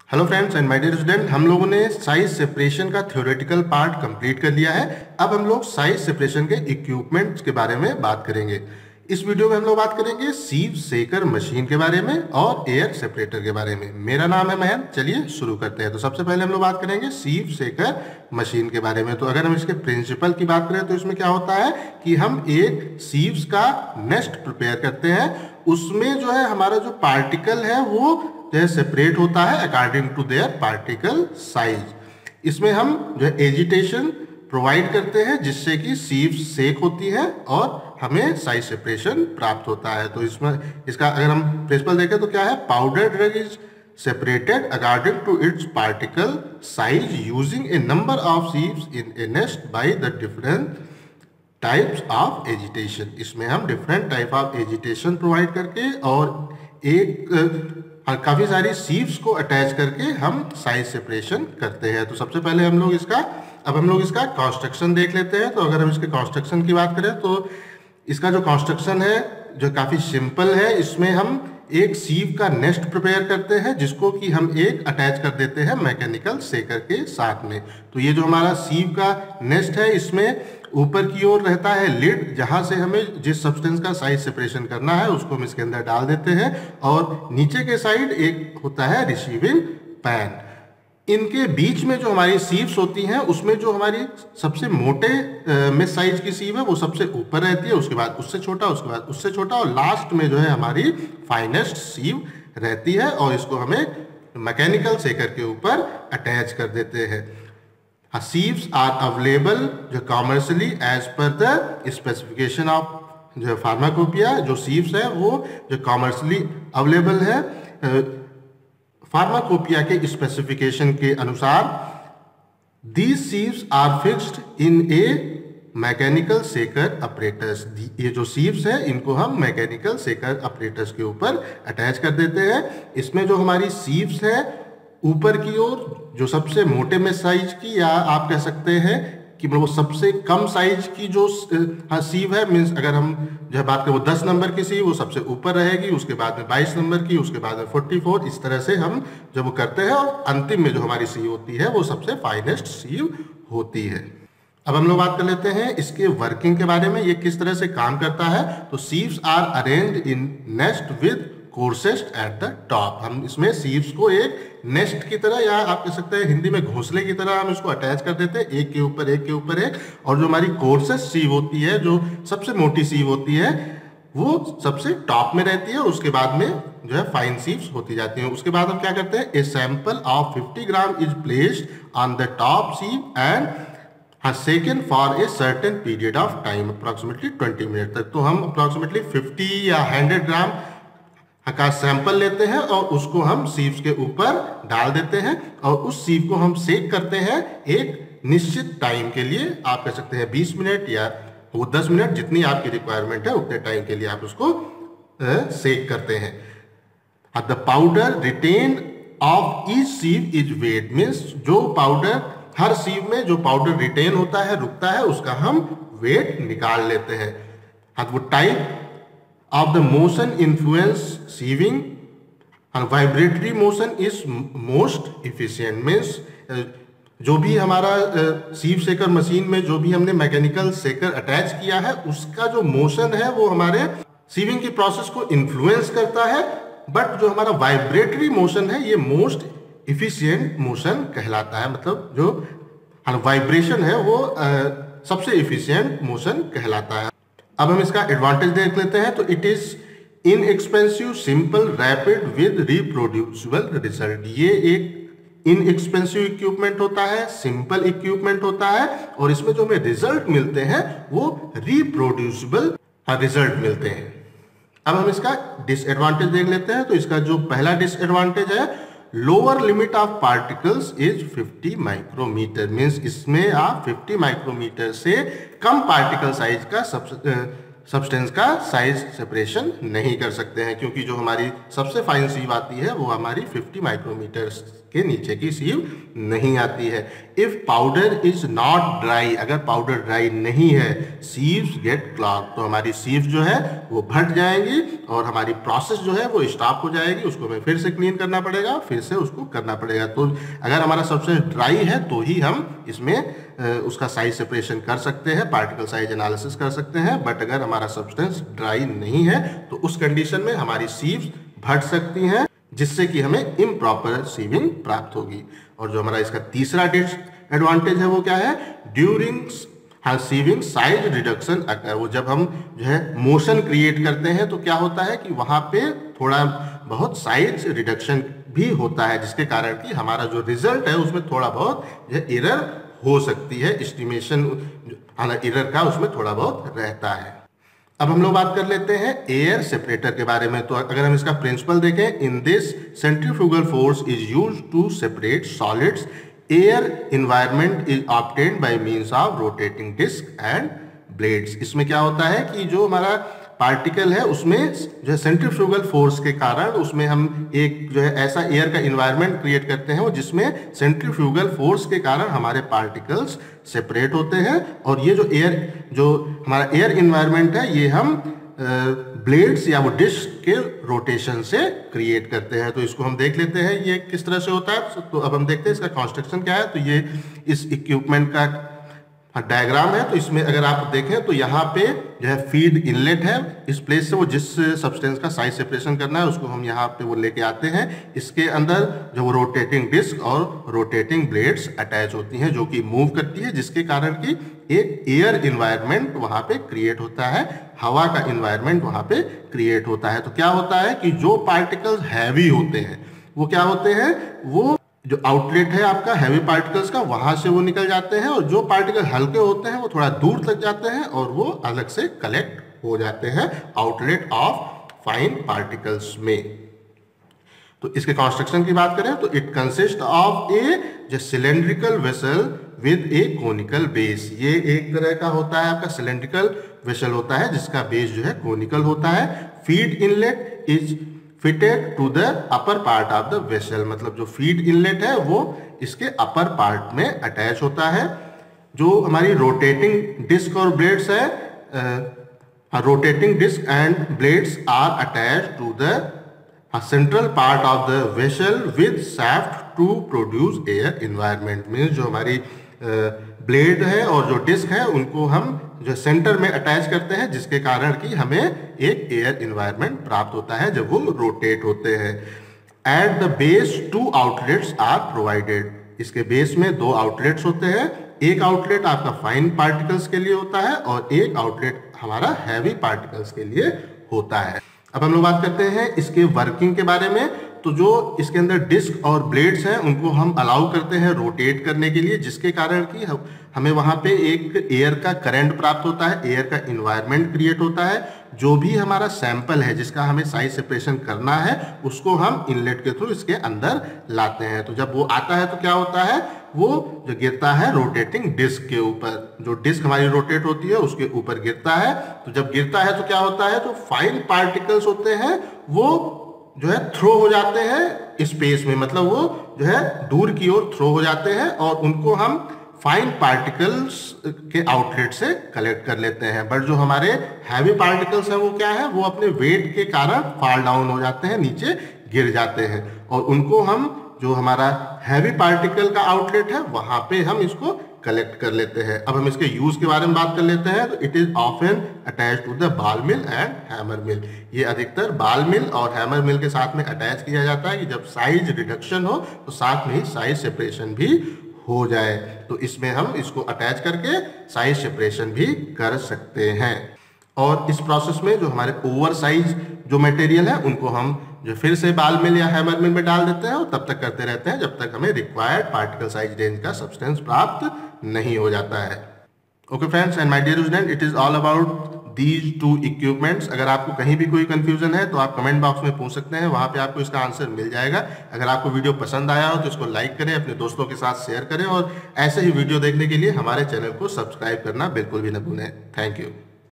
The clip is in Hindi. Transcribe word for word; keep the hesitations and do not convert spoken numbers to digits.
Hello friends and my dear student, हम लोगों ने साइज सेपरेशन का थ्योरेटिकल पार्ट कंप्लीट कर लिया है। अब हम लोग साइज सेपरेशन के इक्विपमेंट्स के बारे में बात करेंगे। इस वीडियो में हम लोग बात करेंगे सीव सेकर मशीन के बारे में और एयर सेपरेटर के बारे में। मेरा नाम है महेंद्र। चलिए शुरू करते हैं। तो सबसे पहले हम लोग बात करेंगे सीव सेकर मशीन के बारे में। तो अगर हम इसके प्रिंसिपल की बात करें तो इसमें क्या होता है कि हम एक सीव्स का नेस्ट प्रिपेयर करते हैं। उसमें जो है हमारा जो पार्टिकल है वो जो है सेपरेट होता है according to their particle size. इसमें हम जो है एजिटेशन प्रोवाइड करते हैं जिससे कि सीव सेक होती है और हमें साइज सेपरेशन प्राप्त होता है। तो इसमें इसका अगर हम प्रिंसिपल देखें तो क्या है, powder drug is separated according to its particle size using a number of sieves in a nest by the different types of agitation. इसमें हम different type of agitation provide करके और एक काफ़ी सारी सीव्स को अटैच करके हम साइज सेपरेशन करते हैं। तो सबसे पहले हम लोग इसका अब हम लोग इसका कंस्ट्रक्शन देख लेते हैं। तो अगर हम इसके कंस्ट्रक्शन की बात करें तो इसका जो कंस्ट्रक्शन है जो काफ़ी सिंपल है। इसमें हम एक सीव का नेस्ट प्रिपेयर करते हैं जिसको कि हम एक अटैच कर देते हैं मैकेनिकल सेकर के साथ में। तो ये जो हमारा सीव का नेस्ट है इसमें ऊपर की ओर रहता है लिड, जहां से हमें जिस सब्सटेंस का साइज सेपरेशन करना है उसको हम इसके अंदर डाल देते हैं। और नीचे के साइड एक होता है रिसीविंग पैन। इनके बीच में जो हमारी सीव्स होती हैं उसमें जो हमारी सबसे मोटे में साइज की सीव है वो सबसे ऊपर रहती है, उसके बाद उससे छोटा, उसके बाद उससे छोटा और लास्ट में जो है हमारी फाइनेस्ट सीव रहती है। और इसको हमें मैकेनिकल सेकर के ऊपर अटैच कर देते हैं। सीव्स आर अवेलेबल जो commercially as per the specification of जो फार्माकोपिया। जो सीव्स है वो जो कॉमर्शियली अवेलेबल है फार्माकोपिया के स्पेसिफिकेशन के अनुसार। These sieves are fixed in a mechanical shaker operators. ये जो सीव्स है इनको हम मैकेनिकल सेकर ऑपरेटर्स के ऊपर अटैच कर देते हैं। इसमें जो हमारी सीव्स है ऊपर की ओर जो सबसे मोटे में साइज की, या आप कह सकते हैं कि मतलब वो सबसे कम साइज की जो हाँ सीव है, मीन्स अगर हम जो बात करें वो दस नंबर की सीव वो सबसे ऊपर रहेगी, उसके बाद में बाईस नंबर की, उसके बाद में चौवालीस, इस तरह से हम जब वो करते हैं और अंतिम में जो हमारी सीव होती है वो सबसे फाइनेस्ट सीव होती है। अब हम लोग बात कर लेते हैं इसके वर्किंग के बारे में, ये किस तरह से काम करता है। तो sieves are arranged in nest with coarsest at the top. हम इसमें सीव्स को एक नेस्ट की तरह, या आप कह सकते हैं हिंदी में घोंसले की तरह, हम इसको अटैच कर देते हैं एक के ऊपर एक के ऊपर एक। और जो हमारी कोर्सेस्ट सीव होती है, जो सबसे मोटी सीव होती है, वो सबसे टॉप में रहती है। उसके बाद में जो है फाइन सीव्स होती जाती हैं। उसके बाद हम क्या करते हैं, a sample of fifty gram is placed on the top sieve and हाँ second for a certain period of time approximately twenty minute तक। तो हम अप्रॉक्सीमेटली फिफ्टी या हंड्रेड ग्राम का सैंपल लेते हैं और उसको हम सीव्स के ऊपर डाल देते हैं और उस सीव को हम सेक करते हैं एक निश्चित टाइम के लिए। आप कह सकते हैं बीस मिनट या वो दस मिनट, जितनी आपकी रिक्वायरमेंट है उतने टाइम के लिए आप उसको सेक करते हैं। The powder retain of each sieve is weight, means जो पाउडर हर सीव में जो पाउडर रिटेन होता है, रुकता है, उसका हम वेट निकाल लेते हैं। वो type of the motion influence sieving and vibratory motion is most efficient, means जो भी हमारा सीव सेकर मशीन में जो भी हमने मैकेनिकल सेकर अटैच किया है उसका जो मोशन है वो हमारे सीविंग की प्रोसेस को इन्फ्लुएंस करता है। बट जो हमारा वाइब्रेटरी मोशन है ये मोस्ट इफिशिएंट मोशन कहलाता है। मतलब जो वाइब्रेशन है वो सबसे इफिशिएंट मोशन कहलाता है। अब हम इसका एडवांटेज देख लेते हैं। तो it is inexpensive, simple, rapid with reproducible result. ये एक इनएक्सपेंसिव इक्विपमेंट होता है, सिंपल इक्विपमेंट होता है और इसमें जो हमें रिजल्ट मिलते हैं वो रिप्रोड्यूसिबल रिजल्ट मिलते हैं। अब हम इसका डिसएडवांटेज देख लेते हैं। तो इसका जो पहला डिसएडवांटेज है, lower limit of particles is fifty micrometre, means इसमें आप फिफ्टी माइक्रोमीटर से कम पार्टिकल साइज का सब्सटेंस का साइज सेपरेशन नहीं कर सकते हैं, क्योंकि जो हमारी सबसे फाइन सीव आती है वो हमारी पचास माइक्रोमीटर के नीचे की सीव नहीं आती है। If powder is not dry, अगर पाउडर ड्राई नहीं है, सीव्स गेट क्लॉग, तो हमारी सीव्स जो है वो भट जाएंगी और हमारी प्रोसेस जो है वो स्टॉप हो जाएगी, उसको हमें फिर से क्लीन करना पड़ेगा, फिर से उसको करना पड़ेगा। तो अगर हमारा सब्सटेंस ड्राई है तो ही हम इसमें उसका साइज सेपरेशन कर सकते हैं, पार्टिकल साइज एनालिसिस कर सकते हैं। बट अगर हमारा सब्सटेंस ड्राई नहीं है तो उस कंडीशन में हमारी सीव्स भट सकती हैं, जिससे कि हमें इम्प्रॉपर सीविंग प्राप्त होगी। और जो हमारा इसका तीसरा डिसएडवांटेज है वो क्या है, ड्यूरिंग हाँ सीविंग साइज रिडक्शन अकर, वो जब हम जो है मोशन क्रिएट करते हैं तो क्या होता है कि वहाँ पे थोड़ा बहुत साइज रिडक्शन भी होता है, जिसके कारण कि हमारा जो रिजल्ट है उसमें थोड़ा बहुत जो है एरर हो सकती है, एस्टिमेशन एरर का उसमें थोड़ा बहुत रहता है। अब हम लोग बात कर लेते हैं एयर सेपरेटर के बारे में। तो अगर हम इसका प्रिंसिपल देखें, in this centrifugal force is used to separate solids, air environment is obtained by means of rotating disc and blades. इसमें क्या होता है कि जो हमारा पार्टिकल है उसमें जो है सेंट्रीफ्यूगल फोर्स के कारण उसमें हम एक जो है ऐसा एयर का इन्वायरमेंट क्रिएट करते हैं जिसमें सेंट्रीफ्यूगल फोर्स के कारण हमारे पार्टिकल्स सेपरेट होते हैं। और ये जो एयर जो हमारा एयर इन्वायरमेंट है ये हम ब्लेड्स या वो डिस्क के रोटेशन से क्रिएट करते हैं। तो इसको हम देख लेते हैं ये किस तरह से होता है। तो अब हम देखते हैं इसका कंस्ट्रक्शन क्या है। तो ये इस इक्विपमेंट का डायग्राम है। तो इसमें अगर आप देखें तो यहाँ पे जो है फीड इनलेट है, इस प्लेस से वो जिस सब्सटेंस का साइज सेपरेशन करना है उसको हम यहाँ पे वो लेके आते हैं। इसके अंदर जो वो रोटेटिंग डिस्क और रोटेटिंग ब्लेड्स अटैच होती हैं जो कि मूव करती है, जिसके कारण कि एक एयर इन्वायरमेंट वहाँ पे क्रिएट होता है, हवा का इन्वायरमेंट वहाँ पे क्रिएट होता है। तो क्या होता है कि जो पार्टिकल्स हैवी होते हैं वो क्या होते हैं, वो जो आउटलेट है आपका हैवी पार्टिकल्स का वहां से वो निकल जाते हैं, और जो पार्टिकल हल्के होते हैं वो थोड़ा दूर तक जाते हैं और वो अलग से कलेक्ट हो जाते हैं आउटलेट ऑफ फाइन पार्टिकल्स में। तो इसके कंस्ट्रक्शन की बात करें तो इट कंसिस्ट ऑफ ए जो cylindrical vessel with a conical base. ये एक तरह का होता है आपका सिलेंड्रिकल वेसल होता है जिसका बेस जो है कोनिकल होता है। Feed inlet is fitted to the upper part of the vessel, मतलब जो फीड इनलेट है वो इसके अपर पार्ट में अटैच होता है। जो हमारी रोटेटिंग डिस्क और ब्लेड्स है, rotating disc and blades are attach to the central part of the vessel with shaft to produce air environment. Means जो हमारी ब्लेड है और जो डिस्क है उनको हम जो सेंटर में अटैच करते हैं, जिसके कारण कि हमें एक एयर इन्वायरमेंट प्राप्त होता है जब वो रोटेट होते हैं। At the base two outlets are provided. इसके बेस में दो आउटलेट्स होते हैं, एक आउटलेट आपका फाइन पार्टिकल्स के लिए होता है और एक आउटलेट हमारा हैवी पार्टिकल्स के लिए होता है। अब हम लोग बात करते हैं इसके वर्किंग के बारे में। तो जो इसके अंदर डिस्क और ब्लेड्स हैं उनको हम अलाउ करते हैं रोटेट करने के लिए, जिसके कारण कि हम हमें वहाँ पे एक एयर का करंट प्राप्त होता है, एयर का इन्वायरमेंट क्रिएट होता है। जो भी हमारा सैंपल है जिसका हमें साइज सेपरेशन करना है उसको हम इनलेट के थ्रू इसके अंदर लाते हैं। तो जब वो आता है तो क्या होता है, वो जो गिरता है रोटेटिंग डिस्क के ऊपर, जो डिस्क हमारी रोटेट होती है उसके ऊपर गिरता है। तो जब गिरता है तो क्या होता है, तो फाइन पार्टिकल्स होते हैं वो जो है थ्रो हो जाते हैं स्पेस में, मतलब वो जो है दूर की ओर थ्रो हो जाते हैं और उनको हम फाइन पार्टिकल्स के आउटलेट से कलेक्ट कर लेते हैं। बट जो हमारे हैवी पार्टिकल्स हैं वो क्या है, वो अपने वेट के कारण फॉल डाउन हो जाते हैं, नीचे गिर जाते हैं, और उनको हम जो हमारा हैवी पार्टिकल का आउटलेट है वहां पे हम इसको कलेक्ट कर लेते हैं। अब हम इसके यूज के बारे में बात कर लेते हैं। तो it is often attach to the ball mill and hammer mill. ये अधिकतर बॉल मिल और हैमर मिल के साथ में अटैच किया जाता है कि जब साइज रिडक्शन हो तो साथ में ही साइज सेपरेशन भी हो जाए। तो इसमें हम इसको अटैच करके साइज सेपरेशन भी कर सकते हैं। और इस प्रोसेस में जो हमारे ओवर साइज जो मटेरियल है उनको हम जो फिर से बॉल मिल या हैमर मिल में डाल देते हैं और तब तक करते रहते हैं जब तक हमें रिक्वायर्ड पार्टिकल साइज रेंज का सब्सटेंस प्राप्त नहीं हो जाता है। Okay friends and my dear student, it is all about these two equipments. अगर आपको कहीं भी कोई कंफ्यूजन है तो आप कमेंट बॉक्स में पूछ सकते हैं, वहां पे आपको इसका आंसर मिल जाएगा। अगर आपको वीडियो पसंद आया हो तो इसको लाइक करें, अपने दोस्तों के साथ शेयर करें और ऐसे ही वीडियो देखने के लिए हमारे चैनल को सब्सक्राइब करना बिल्कुल भी न भूलें। Thank you.